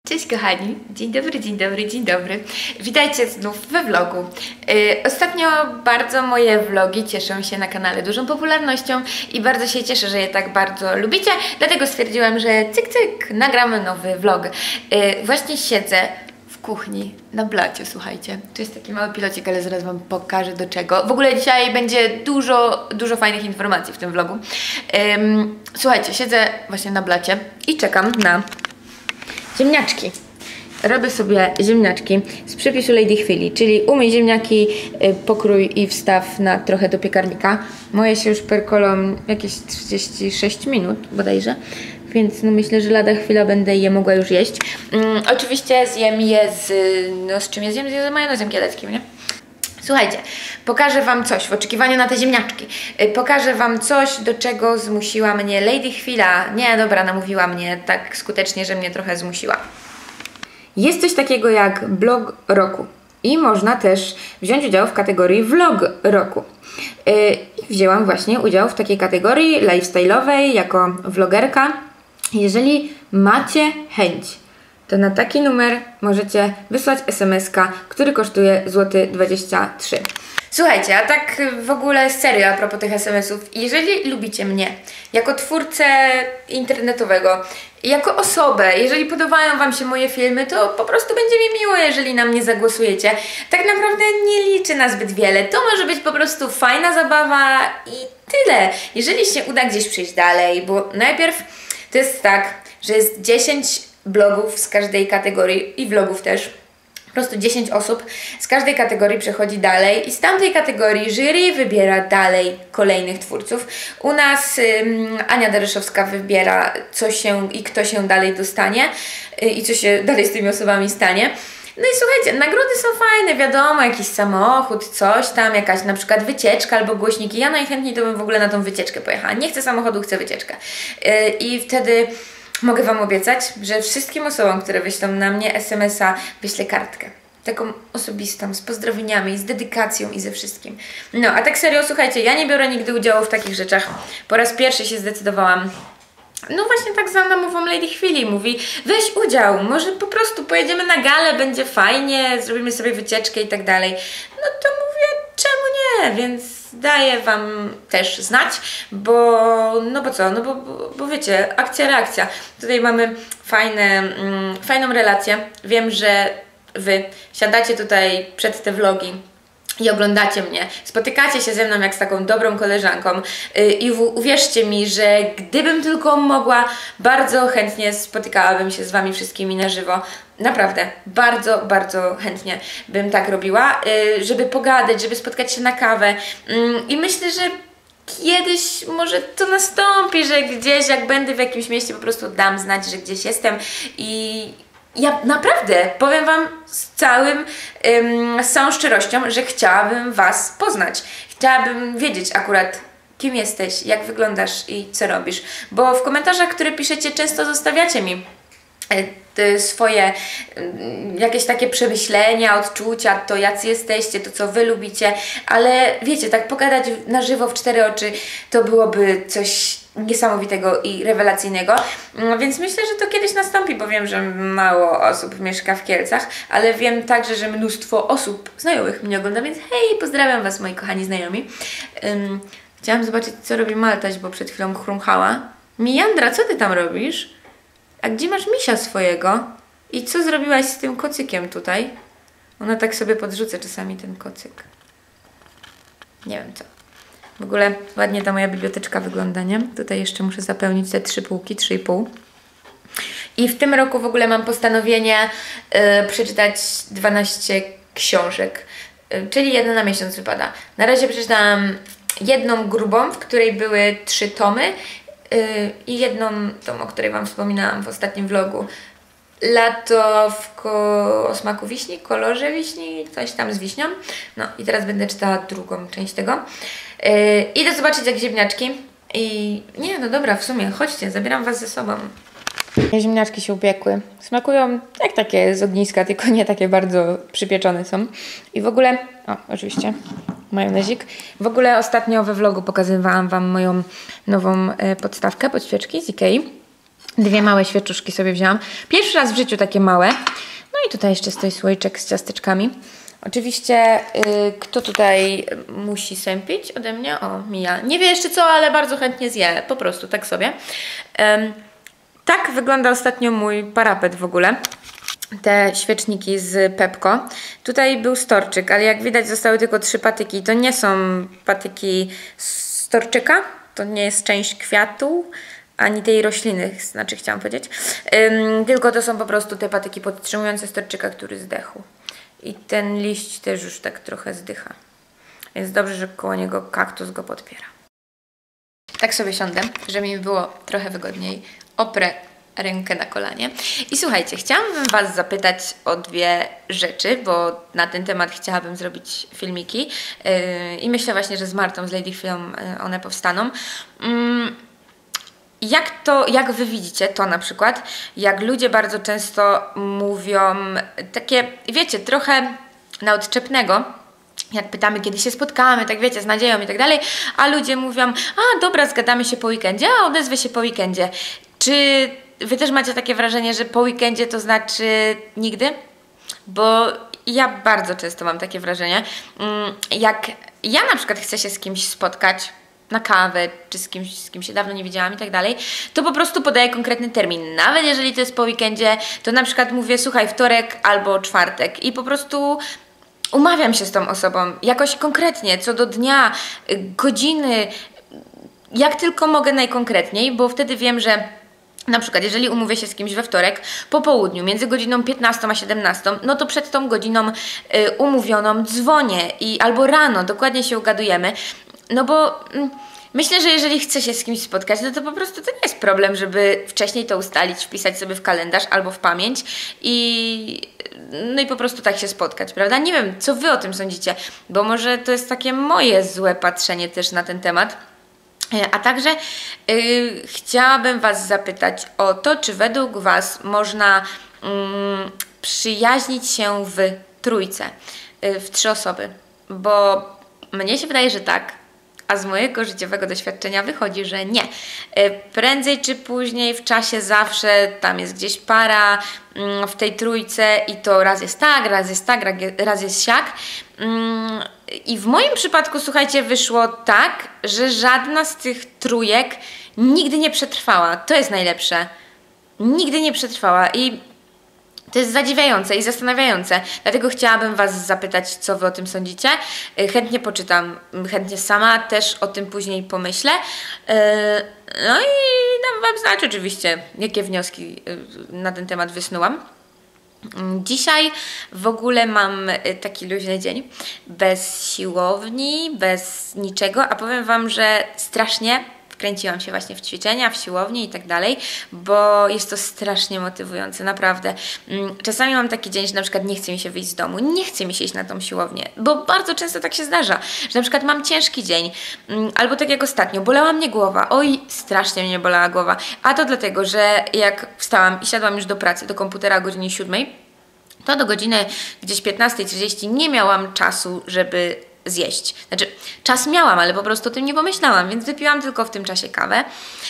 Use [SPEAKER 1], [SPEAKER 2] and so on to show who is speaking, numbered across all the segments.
[SPEAKER 1] Cześć kochani, dzień dobry, dzień dobry, dzień dobry. Witajcie znów we vlogu. Ostatnio bardzo moje vlogi cieszą się na kanale dużą popularnością i bardzo się cieszę, że je tak bardzo lubicie, dlatego stwierdziłam, że cyk cyk, nagramy nowy vlog. Właśnie siedzę w kuchni na blacie, słuchajcie. Tu jest taki mały pilocik, ale zaraz wam pokażę do czego. W ogóle dzisiaj będzie dużo fajnych informacji w tym vlogu. Słuchajcie, siedzę właśnie na blacie i czekam na ziemniaczki. Robię sobie ziemniaczki z przepisu Lady Chwili, czyli umyj ziemniaki, pokrój i wstaw na trochę do piekarnika. Moje się już perkolą jakieś 36 minut bodajże, więc no myślę, że lada chwila będę je mogła już jeść. Oczywiście zjem je z czym je zjem? Z majonezem kieleckim, nie? Słuchajcie, pokażę wam coś w oczekiwaniu na te ziemniaczki. Pokażę wam coś, do czego zmusiła mnie Lady Chwila. Nie, dobra, namówiła mnie tak skutecznie, że mnie trochę zmusiła. Jest coś takiego jak blog roku i można też wziąć udział w kategorii vlog roku. I wzięłam właśnie udział w takiej kategorii lifestyle'owej jako vlogerka. Jeżeli macie chęć, to na taki numer możecie wysłać SMS-ka, który kosztuje złoty 23. Słuchajcie, a tak w ogóle serio a propos tych SMS-ów, jeżeli lubicie mnie jako twórcę internetowego, jako osobę, jeżeli podobają wam się moje filmy, to po prostu będzie mi miło, jeżeli na mnie zagłosujecie. Tak naprawdę nie liczy na zbyt wiele, to może być po prostu fajna zabawa i tyle. Jeżeli się uda gdzieś przejść dalej, bo najpierw to jest tak, że jest 10 blogów z każdej kategorii i vlogów też. Po prostu 10 osób z każdej kategorii przechodzi dalej i z tamtej kategorii jury wybiera dalej kolejnych twórców. U nas Ania Deryszowska wybiera co się i kto się dalej dostanie i co się dalej z tymi osobami stanie. No i słuchajcie, nagrody są fajne, wiadomo, jakiś samochód, coś tam, jakaś na przykład wycieczka albo głośniki. Ja najchętniej to bym w ogóle na tą wycieczkę pojechała. Nie chcę samochodu, chcę wycieczkę. I wtedy mogę wam obiecać, że wszystkim osobom, które wyślą na mnie SMS-a, wyślę kartkę. Taką osobistą, z pozdrowieniami, z dedykacją i ze wszystkim. No, a tak serio, słuchajcie, ja nie biorę nigdy udziału w takich rzeczach. Po raz pierwszy się zdecydowałam. No właśnie tak za namową Lady Chwili mówi, weź udział, może po prostu pojedziemy na galę, będzie fajnie, zrobimy sobie wycieczkę i tak dalej. No to mówię, czemu nie, więc daję wam też znać, bo wiecie, akcja, reakcja. Tutaj mamy fajną relację. Wiem, że wy siadacie tutaj przed te vlogi i oglądacie mnie, spotykacie się ze mną jak z taką dobrą koleżanką i uwierzcie mi, że gdybym tylko mogła, bardzo chętnie spotykałabym się z wami wszystkimi na żywo. Naprawdę, bardzo chętnie bym tak robiła, żeby pogadać, żeby spotkać się na kawę i myślę, że kiedyś może to nastąpi, że gdzieś jak będę w jakimś mieście po prostu dam znać, że gdzieś jestem i ja naprawdę powiem wam z całą szczerością, że chciałabym was poznać. Chciałabym wiedzieć akurat, kim jesteś, jak wyglądasz i co robisz. Bo w komentarzach, które piszecie, często zostawiacie mi swoje jakieś takie przemyślenia, odczucia, to jacy jesteście, to co wy lubicie, ale wiecie, tak pogadać na żywo w 4 oczy to byłoby coś niesamowitego i rewelacyjnego, więc myślę, że to kiedyś nastąpi, bo wiem, że mało osób mieszka w Kielcach, ale wiem także, że mnóstwo osób znajomych mnie ogląda, więc hej, pozdrawiam was moi kochani znajomi. Chciałam zobaczyć, co robi Maltaś, bo przed chwilą chrumchała. Mijandra, co ty tam robisz? A gdzie masz misia swojego? I co zrobiłaś z tym kocykiem tutaj? Ona tak sobie podrzuca czasami ten kocyk. Nie wiem co. W ogóle ładnie ta moja biblioteczka wygląda, nie? Tutaj jeszcze muszę zapełnić te 3 półki, 3,5. I w tym roku w ogóle mam postanowienie przeczytać 12 książek. Czyli 1 na miesiąc wypada. Na razie przeczytałam jedną grubą, w której były 3 tomy. I jedną tą, o której wam wspominałam w ostatnim vlogu. Lato o smaku wiśni, kolorze wiśni, coś tam z wiśnią. No i teraz będę czytała drugą część tego. Idę zobaczyć jak ziemniaczki. I nie, no dobra, w sumie, chodźcie, zabieram was ze sobą. Ziemniaczki się upiekły. Smakują jak takie z ogniska, tylko nie takie bardzo przypieczone są. I w ogóle, oczywiście majonezik. W ogóle ostatnio we vlogu pokazywałam wam moją nową podstawkę pod świeczki z Ikei. 2 małe świeczuszki sobie wzięłam. Pierwszy raz w życiu takie małe. No i tutaj jeszcze stoi słoiczek z ciasteczkami. Oczywiście, kto tutaj musi sępić ode mnie? O, Mija. Nie wie jeszcze co, ale bardzo chętnie zje. Po prostu, tak sobie. Tak wygląda ostatnio mój parapet w ogóle. Te świeczniki z Pepko. Tutaj był storczyk, ale jak widać zostały tylko 3 patyki. To nie są patyki storczyka. To nie jest część kwiatu, ani tej rośliny, znaczy chciałam powiedzieć. Tylko to są po prostu te patyki podtrzymujące storczyka, który zdechł. I ten liść też już tak trochę zdycha. Więc dobrze, że koło niego kaktus go podpiera. Tak sobie siądę, żeby mi było trochę wygodniej. Oprę rękę na kolanie. I słuchajcie, chciałabym Was zapytać o 2 rzeczy, bo na ten temat chciałabym zrobić filmiki. I myślę właśnie, że z Martą, z Lady Film one powstaną. Jak Wy widzicie to na przykład, jak ludzie bardzo często mówią takie, wiecie, trochę na odczepnego, jak pytamy, kiedy się spotkamy, tak wiecie, z nadzieją i tak dalej, a ludzie mówią, a dobra, zgadamy się po weekendzie, a odezwę się po weekendzie. Czy Wy też macie takie wrażenie, że po weekendzie to znaczy nigdy? Bo ja bardzo często mam takie wrażenie, jak ja na przykład chcę się z kimś spotkać, na kawę, czy z kim się dawno nie widziałam i tak dalej, to po prostu podaję konkretny termin. Nawet jeżeli to jest po weekendzie, to na przykład mówię, słuchaj, wtorek albo czwartek i po prostu umawiam się z tą osobą jakoś konkretnie, co do dnia, godziny, jak tylko mogę najkonkretniej, bo wtedy wiem, że na przykład, jeżeli umówię się z kimś we wtorek po południu, między godziną 15 a 17, no to przed tą godziną umówioną dzwonię albo rano dokładnie się ugadujemy, no bo myślę, że jeżeli chcę się z kimś spotkać, no to po prostu to nie jest problem, żeby wcześniej to ustalić, wpisać sobie w kalendarz albo w pamięć no i po prostu tak się spotkać, prawda? Nie wiem, co Wy o tym sądzicie, bo może to jest takie moje złe patrzenie też na ten temat. A także chciałabym Was zapytać o to, czy według Was można przyjaźnić się w trójce, w 3 osoby, bo mnie się wydaje, że tak, a z mojego życiowego doświadczenia wychodzi, że nie. Prędzej czy później, w czasie zawsze tam jest gdzieś para w tej trójce i to raz jest tak, raz jest siak. I w moim przypadku, słuchajcie, wyszło tak, że żadna z tych trójek nigdy nie przetrwała. To jest najlepsze. Nigdy nie przetrwała i to jest zadziwiające i zastanawiające. Dlatego chciałabym Was zapytać, co Wy o tym sądzicie. Chętnie poczytam, chętnie sama też o tym później pomyślę. No i dam Wam znać oczywiście, jakie wnioski na ten temat wysnułam. Dzisiaj w ogóle mam taki luźny dzień, bez siłowni, bez niczego, a powiem Wam, że strasznie wkręciłam się właśnie w ćwiczenia, w siłowni i tak dalej, bo jest to strasznie motywujące, naprawdę. Czasami mam taki dzień, że na przykład nie chce mi się wyjść z domu, nie chce mi się iść na tą siłownię, bo bardzo często tak się zdarza, że na przykład mam ciężki dzień, albo tak jak ostatnio, bolała mnie głowa, oj, strasznie mnie bolała głowa, a to dlatego, że jak wstałam i siadłam już do pracy, do komputera o godzinie 7, to do godziny gdzieś 15:30 nie miałam czasu, żeby zjeść. Znaczy, czas miałam, ale po prostu o tym nie pomyślałam, więc wypiłam tylko w tym czasie kawę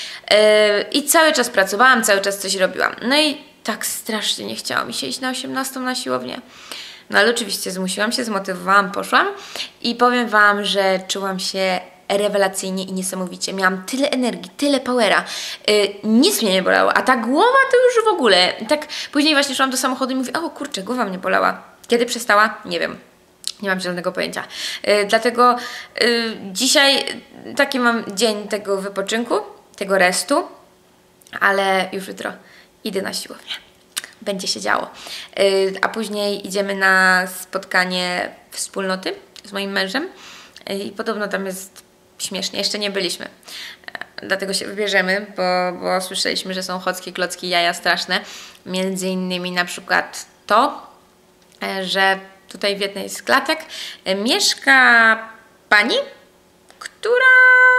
[SPEAKER 1] i cały czas pracowałam, cały czas coś robiłam. No i tak strasznie nie chciało mi się iść na 18 na siłownię. No ale oczywiście zmusiłam się, zmotywowałam, poszłam i powiem Wam, że czułam się rewelacyjnie i niesamowicie. Miałam tyle energii, tyle powera. Nic mnie nie bolało, a ta głowa to już w ogóle. Tak później właśnie szłam do samochodu i mówię, o kurczę, głowa mnie bolała. Kiedy przestała? Nie wiem. Nie mam żadnego pojęcia. Dlatego dzisiaj taki mam dzień tego wypoczynku, tego restu, ale już jutro idę na siłownię. Będzie się działo. A później idziemy na spotkanie wspólnoty z moim mężem i podobno tam jest śmiesznie. Jeszcze nie byliśmy. Dlatego się wybierzemy, bo słyszeliśmy, że są chockie, klocki, jaja straszne. Między innymi na przykład to, że tutaj w jednej z klatek mieszka pani, która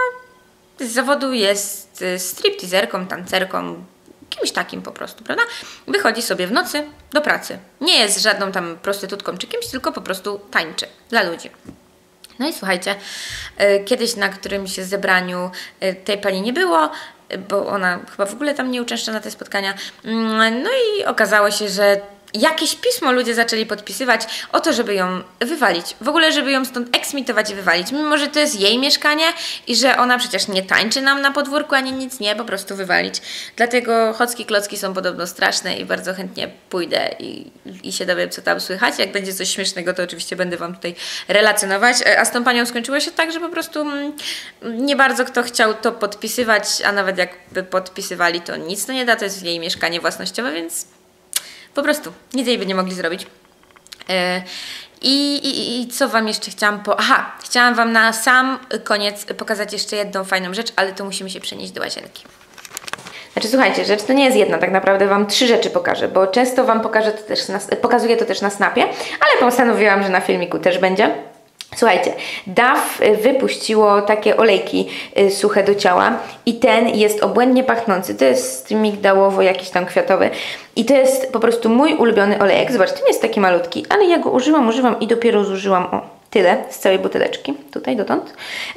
[SPEAKER 1] z zawodu jest stripteaserką, tancerką, kimś takim po prostu, prawda? Wychodzi sobie w nocy do pracy. Nie jest żadną tam prostytutką czy kimś, tylko po prostu tańczy dla ludzi. No i słuchajcie, kiedyś na którymś zebraniu tej pani nie było bo ona chyba w ogóle tam nie uczęszcza na te spotkania. No i okazało się, że jakieś pismo ludzie zaczęli podpisywać o to, żeby ją wywalić. W ogóle, żeby ją stąd eksmitować i wywalić. Mimo, że to jest jej mieszkanie i że ona przecież nie tańczy nam na podwórku, ani nic nie, po prostu wywalić. Dlatego chocki klocki są podobno straszne i bardzo chętnie pójdę i się dowiem, co tam słychać. Jak będzie coś śmiesznego, to oczywiście będę Wam tutaj relacjonować. A z tą panią skończyło się tak, że po prostu nie bardzo kto chciał to podpisywać, a nawet jakby podpisywali, to nic to nie da, to jest jej mieszkanie własnościowe, więc po prostu nic jej by nie mogli zrobić. I co Wam jeszcze chciałam chciałam Wam na sam koniec pokazać jeszcze jedną fajną rzecz, ale to musimy się przenieść do łazienki. Znaczy słuchajcie, rzecz to nie jest jedna, tak naprawdę Wam 3 rzeczy pokażę, bo często Wam pokazuję to też na Snapie, ale postanowiłam, że na filmiku też będzie. Słuchajcie, Dove wypuściło takie olejki suche do ciała i ten jest obłędnie pachnący. To jest migdałowo jakiś tam kwiatowy i to jest po prostu mój ulubiony olejek. Zobaczcie, ten jest taki malutki, ale ja go używam i dopiero zużyłam tyle z całej buteleczki, tutaj dotąd.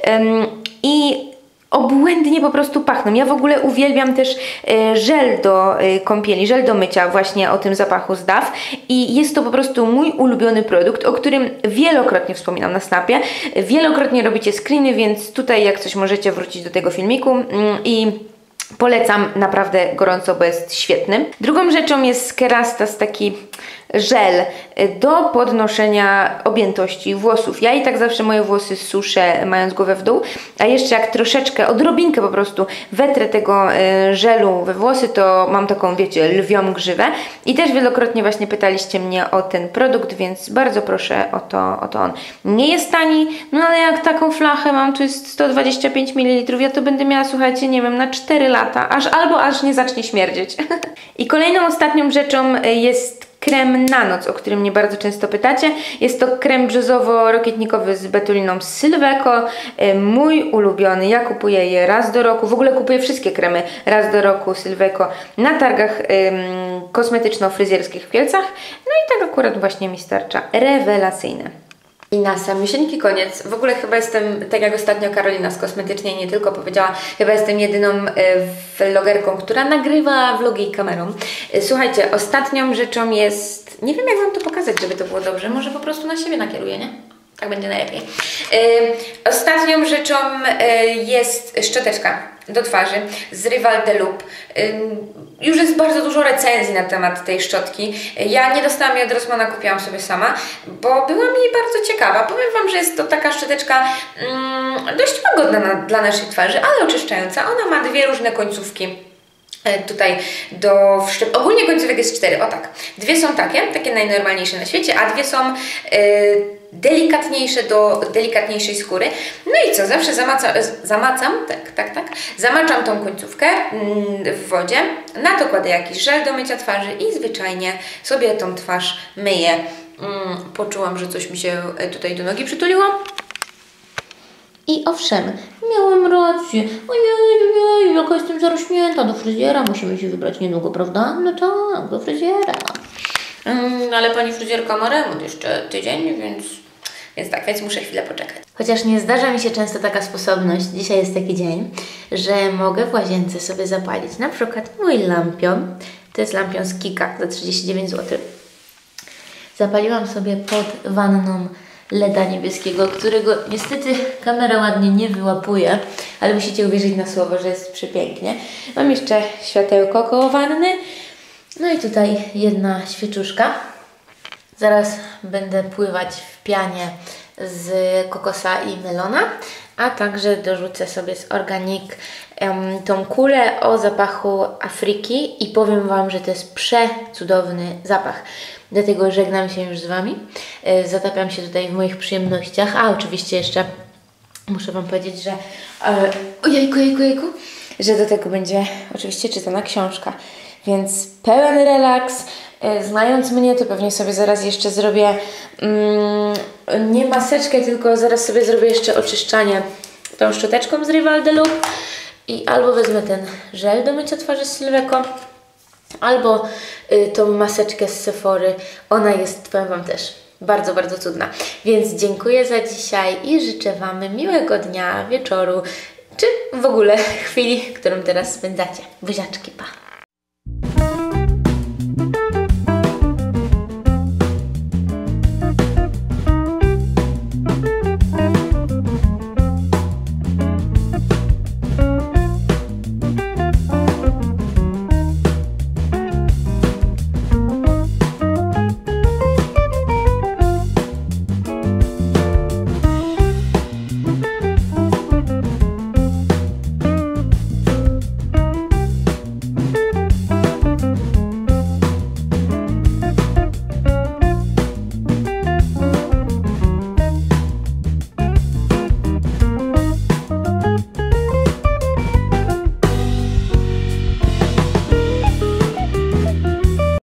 [SPEAKER 1] I obłędnie po prostu pachną. Ja w ogóle uwielbiam też żel do kąpieli, żel do mycia właśnie o tym zapachu z Dove i jest to po prostu mój ulubiony produkt, o którym wielokrotnie wspominam na Snapie. Wielokrotnie robicie screeny, więc tutaj jak coś możecie wrócić do tego filmiku i polecam naprawdę gorąco, bo jest świetny. Drugą rzeczą jest Kerastase, taki żel do podnoszenia objętości włosów. Ja i tak zawsze moje włosy suszę, mając głowę w dół, a jeszcze jak troszeczkę, odrobinkę po prostu wetrę tego żelu we włosy, to mam taką, wiecie, lwią grzywę. I też wielokrotnie właśnie pytaliście mnie o ten produkt, więc bardzo proszę o to on. Nie jest tani, no ale jak taką flachę mam, tu jest 125 ml, ja to będę miała, słuchajcie, nie wiem, na 4 lata, aż nie zacznie śmierdzieć. I kolejną, ostatnią rzeczą jest krem na noc, o którym mnie bardzo często pytacie. Jest to krem brzozowo-rokietnikowy z betuliną z Sylveco. Mój ulubiony. Ja kupuję je raz do roku. W ogóle kupuję wszystkie kremy raz do roku Sylveco na targach kosmetyczno-fryzjerskich w Kielcach. No i tak akurat właśnie mi starcza. Rewelacyjne. I na samysieńki koniec, w ogóle chyba jestem, tak jak ostatnio Karolina z Kosmetycznej nie tylko powiedziała, chyba jestem jedyną vlogerką, która nagrywa vlogi kamerą. Słuchajcie, ostatnią rzeczą jest, nie wiem jak Wam to pokazać, żeby to było dobrze, może po prostu na siebie nakieruję, nie? Tak będzie najlepiej. Ostatnią rzeczą jest szczoteczka do twarzy z Rival de Loop. Już jest bardzo dużo recenzji na temat tej szczotki. Ja nie dostałam jej od Rossmana, kupiłam sobie sama, bo była mi bardzo ciekawa. Powiem Wam, że jest to taka szczoteczka dość łagodna dla naszej twarzy, ale oczyszczająca. Ona ma 2 różne końcówki. Tutaj do wszczep. Ogólnie końcówek jest 4, o tak. 2 są takie najnormalniejsze na świecie, a 2 są delikatniejsze do delikatniejszej skóry. No i co, zawsze zamaczam tą końcówkę w wodzie, na to kładę jakiś żel do mycia twarzy i zwyczajnie sobie tą twarz myję. Poczułam, że coś mi się tutaj do nogi przytuliło. I owszem, miałam rację. Ojej, jaka jestem zarośnięta, do fryzjera musimy się wybrać niedługo, prawda? No tak, do fryzjera. Ale pani fryzjerka ma remont jeszcze tydzień, więc muszę chwilę poczekać. Chociaż nie zdarza mi się często taka sposobność, dzisiaj jest taki dzień, że mogę w łazience sobie zapalić na przykład mój lampion. To jest lampion z Kika za 39 zł. Zapaliłam sobie pod wanną LEDa niebieskiego, którego niestety kamera ładnie nie wyłapuje, ale musicie uwierzyć na słowo, że jest przepięknie. Mam jeszcze światełko koło wanny, no i tutaj jedna świeczuszka. Zaraz będę pływać w pianie z kokosa i melona, a także dorzucę sobie z Organic tą kulę o zapachu Afryki i powiem Wam, że to jest przecudowny zapach. Dlatego żegnam się już z Wami. Zatapiam się tutaj w moich przyjemnościach. A oczywiście jeszcze muszę Wam powiedzieć, że ojejku, że do tego będzie oczywiście czytana książka. Więc pełen relaks. Znając mnie, to pewnie sobie zaraz jeszcze zrobię nie maseczkę, tylko zaraz sobie zrobię jeszcze oczyszczanie tą szczoteczką z Rival de Loop i albo wezmę ten żel do mycia twarzy z Sylveco, albo tą maseczkę z Sephory. Ona jest, powiem Wam też, bardzo, bardzo cudna. Więc dziękuję za dzisiaj i życzę Wam miłego dnia, wieczoru, czy w ogóle chwili, którą teraz spędzacie. Buziaczki, pa!